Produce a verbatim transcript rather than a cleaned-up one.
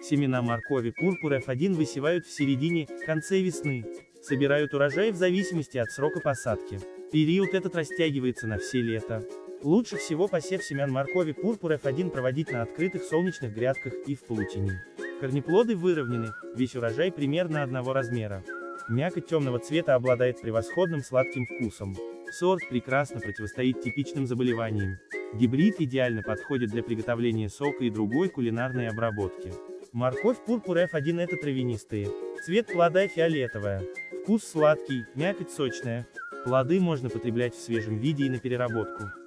Семена моркови Purpur эф один высевают в середине-конце весны. Собирают урожай в зависимости от срока посадки. Период этот растягивается на все лето. Лучше всего посев семян моркови Purpur эф один проводить на открытых солнечных грядках и в полутени. Корнеплоды выровнены, весь урожай примерно одного размера. Мякоть темного цвета обладает превосходным сладким вкусом. Сорт прекрасно противостоит типичным заболеваниям. Гибрид идеально подходит для приготовления сока и другой кулинарной обработки. Морковь Purpur эф один это травянистые. Цвет плода фиолетовая. Вкус сладкий, мякоть сочная. Плоды можно потреблять в свежем виде и на переработку.